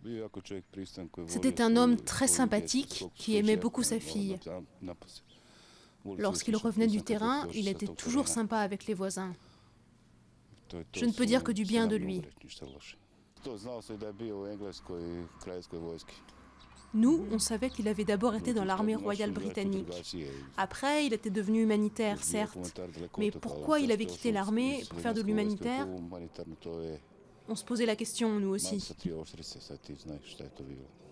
C'était un homme très sympathique qui aimait beaucoup sa fille. Lorsqu'il revenait du terrain, il était toujours sympa avec les voisins. Je ne peux dire que du bien de lui. Nous, on savait qu'il avait d'abord été dans l'armée royale britannique. Après, il était devenu humanitaire, certes. Mais pourquoi il avait quitté l'armée pour faire de l'humanitaire? On se posait la question, nous aussi.